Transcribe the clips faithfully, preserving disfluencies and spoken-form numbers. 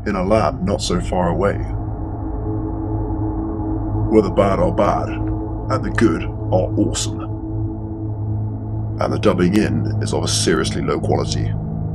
in a lab not so far away, where the bad are bad and the good are awesome, and the dubbing in is of a seriously low quality.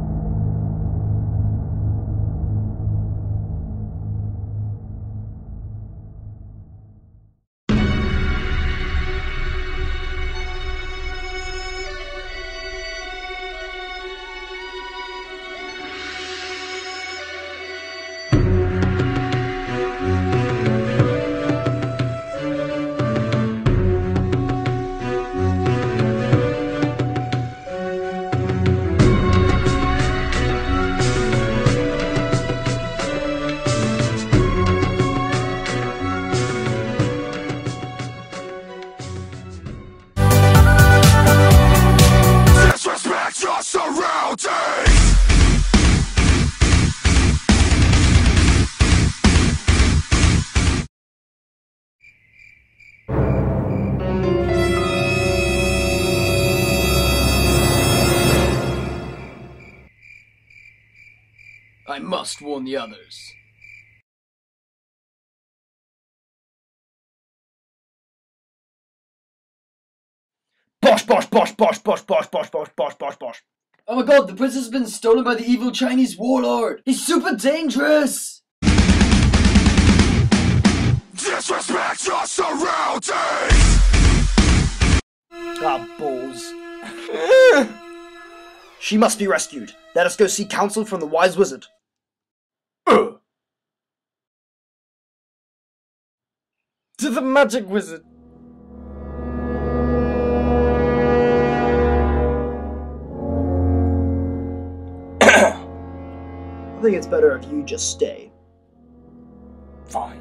I must warn the others. Bosh, bosh, bosh, bosh, bosh, bosh, bosh, bosh, bosh, bosh, bosh. Oh my god, the princess has been stolen by the evil Chinese warlord! He's super dangerous! Disrespect your surroundings! Ah, balls. She must be rescued. Let us go seek counsel from the wise wizard. Uh. To the magic wizard. I think it's better if you just stay. Fine.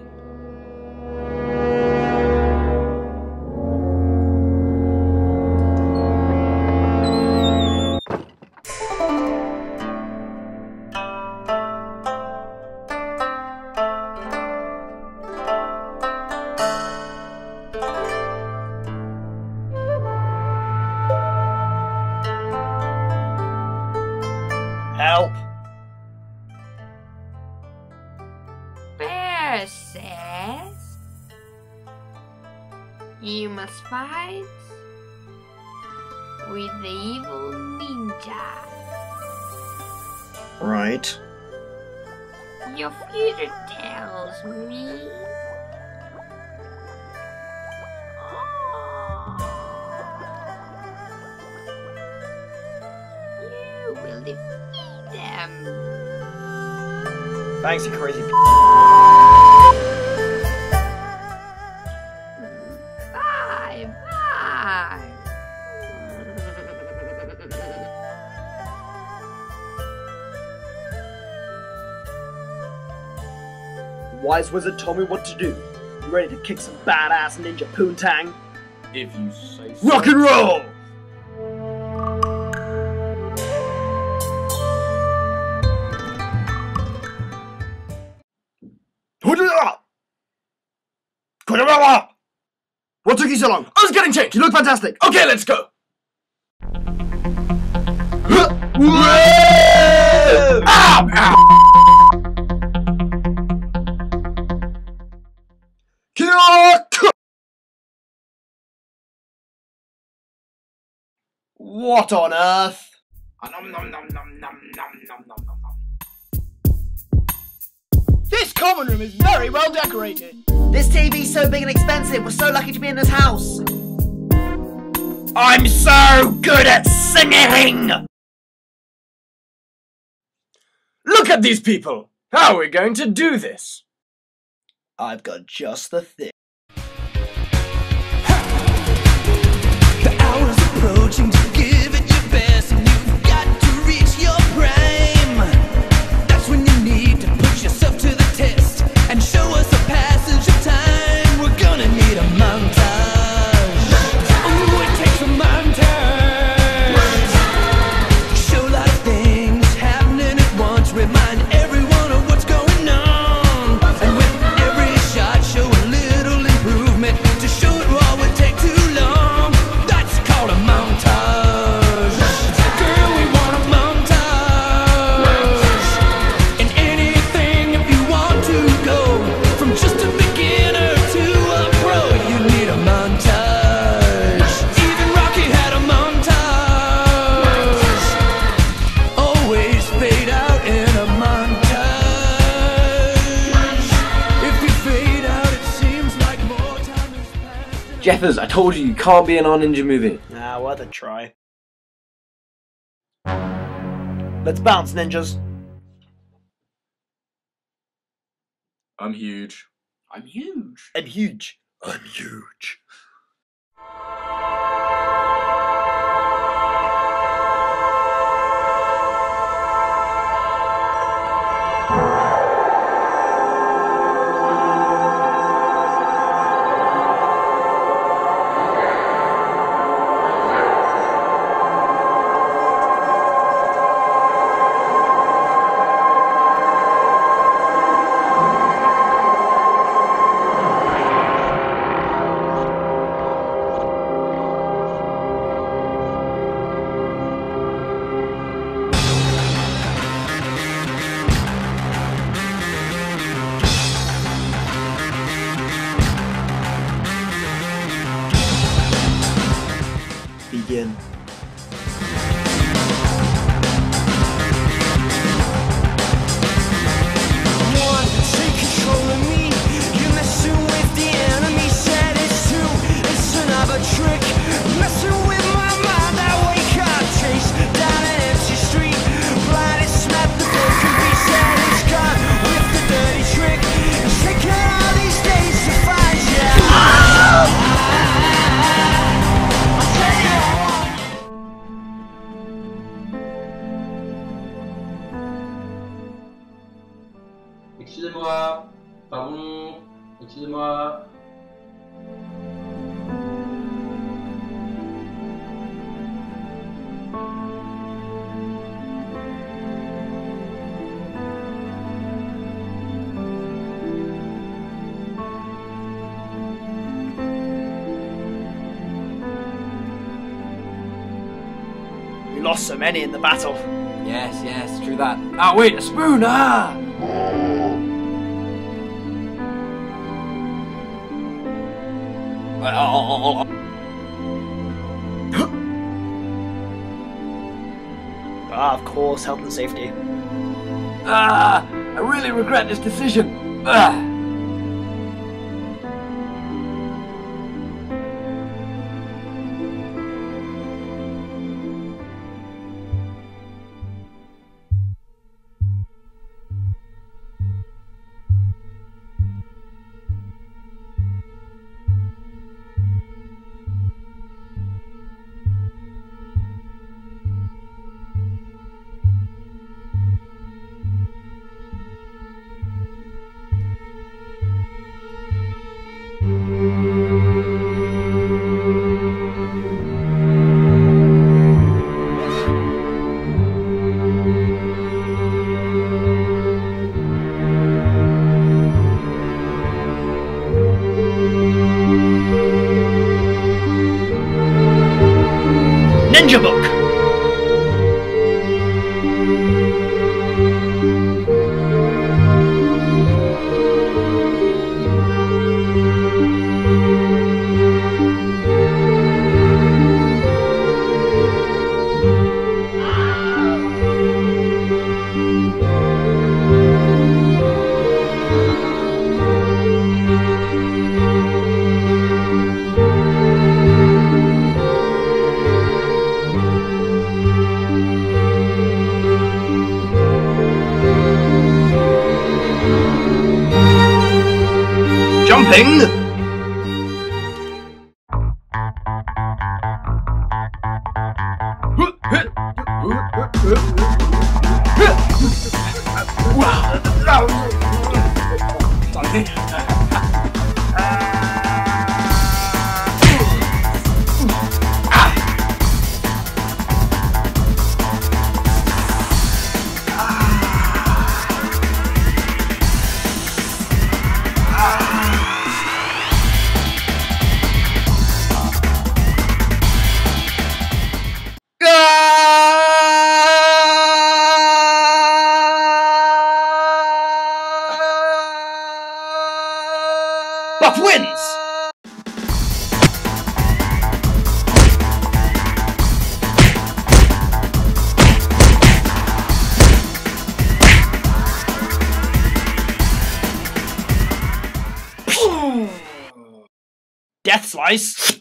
Help! Princess, you must fight with the evil ninja. Right. Your future tells me. You will defeat them. Thanks, you crazy p***. Bye bye. The wise wizard told me what to do. You ready to kick some badass ninja poontang? If you say so. Rock and roll! What took you so long? I was getting changed! You look fantastic! Okay, let's go! Ow! Ow! What on earth? This common room is very well decorated. This T V's so big and expensive. We're so lucky to be in this house. I'm so good at singing! Look at these people! How are we going to do this? I've got just the thing. The hour's approaching to give it your best, and you've got to reach your prime. That's when you need to put yourself to the test and show us a passage of time. We're gonna need a montage. Oh, it takes a montage. Show a lot of things happening at once. Remind everyone of what's going on, and with every shot, show a little Jeffers, I told you, you can't be in our ninja movie. Ah, worth a try. Let's bounce, ninjas. I'm huge. I'm huge. And huge. I'm huge. Begin. Excusez-moi, pardon, excusez-moi. We lost so many in the battle. Yes, yes, true that. Ah, wait, a spoon, ah! Ah, of course, health and safety. Ah, I really regret this decision. Ah. Ninja book. Jumping! Buff wins! Death Slice!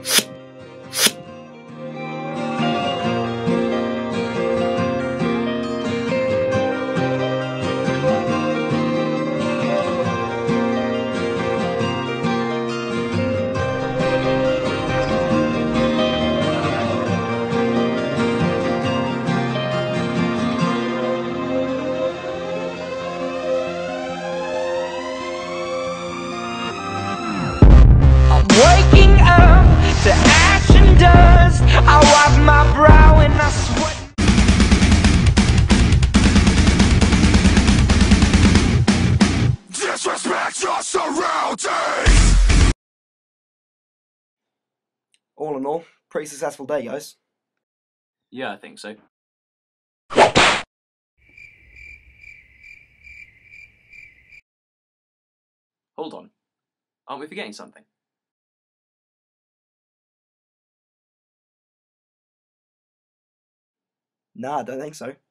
Waking up to ash and dust, I wipe my brow and I sweat. Disrespect your surroundings! All in all, pretty successful day, guys. Yeah, I think so. Hold on. Aren't we forgetting something? Nah, I don't think so.